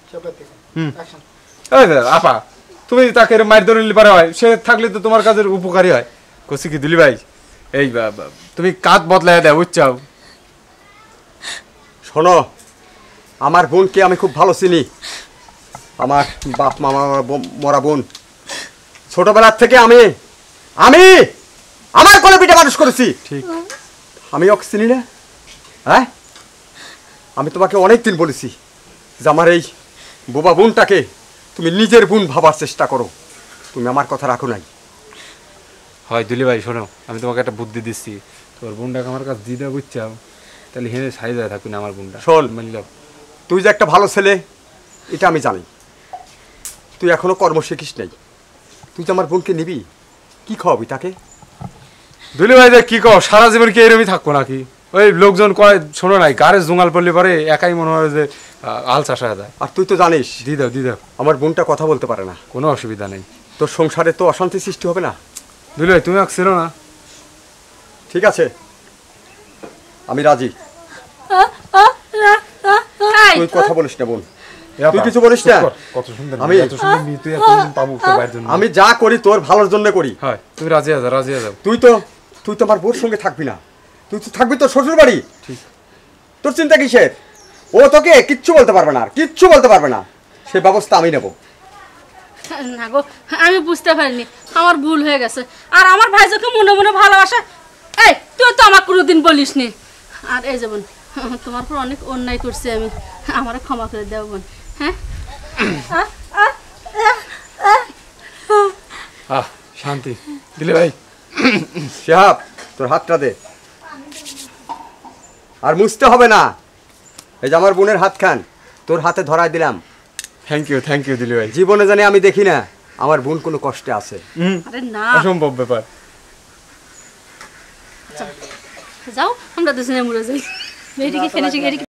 আপা তুমি তাকে মার ধরে নিলে পারে হয়, সে থাকলে তো তোমার কাজের উপকারী হয়। কষি কি দিলি ভাই, এই তুমি কাজ বদলায় দেয় বুঝছাও। শোনো, আমার বোনকে আমি খুব ভালো চিনি। আমার বাপ মামা মরা বোন, ছোটবেলার থেকে আমি আমার কোলে পিঠে মানুষ করেছি। ঠিক, আমি ওকে চিনি না? হ্যাঁ, আমি তোমাকে অনেকদিন বলেছি যে আমার এই বোবা বোনটাকে তুমি নিজের বোন ভাবার চেষ্টা করো। তুমি আমার কথা রাখো নাই। হয় দিলি ভাই শোনো, আমি তোমাকে একটা বুদ্ধি দিচ্ছি, তোর বোনটাকে আমার কাছে দিয়ে দেওয়া বুঝছাও, তাহলে হেনে সাইজ হয়ে থাকবি না আমার বোনটা। শোন, মানলাম তুই যে একটা ভালো ছেলে এটা আমি জানি। তুই এখনো কর্ম শিখিস নাই। তুই যে আমার বোনকে নিবি, কি খাওয়াবি তাকে? দিলি ভাই যে কি কও, সারা জীবন কি এরমই থাকবো নাকি? ওই লোকজন কয় শোনো নাই, গাড়ি জোঙাল পড়লে পরে একাই মনে হয় যে আল চাষ হয়ে যায়। আর তুই তো জানিস দি দাও আমার বোনটা কথা বলতে পারে না। কোনো অসুবিধা নেই। তোর সংসারে তো অশান্তি সৃষ্টি হবে না? দিলি ভাই তুমি ছিল না? ঠিক আছে, আমি রাজি। তুই কথা বলিস না বোন, তুই কিছু বলিস না। কত সুন্দর আমি তুই এখন পাবো সবার জন্য। আমি যা করি তোর ভালোর জন্য করি। হয় তুমি রাজি আছো। তুই তো আমার বোর সঙ্গে থাকবি না, তুই তো থাকবি তোর শ্বশুর বাড়ি। ঠিক, তোর চিন্তা কিসের? ও তোকে কিচ্ছু বলতে পারবে না, কিচ্ছু বলতে পারবে না। সে ব্যবস্থা আমি নেব। না গো, আমি বুঝতে পারিনি, আমার ভুল হয়ে গেছে। আর আমার ভাই যখন মনে মনে ভালোবাসা, এই তুই তো আমার কোনোদিন বলিস নি। আর এই যাবন, তোমার পর অনেক অন্যায় করছি আমি, আমারে ক্ষমা করে দেব বোন। হ্যাঁ, শান্তি। দিলে ভাই শিহাব, তোর হাতটা দে। আর মুছতে হবে না, এই যে আমার বোনের হাত খান তোর হাতে ধরাই দিলাম। থ্যাংক ইউ দিলি ভাই। জীবনে জানি আমি দেখি না আমার বোন কোনো কষ্টে আছে। আরে না, অসম্ভব ব্যাপার। যাও আমরা দুজনে মরে যাই। মেয়েটিকে ফেলেছি।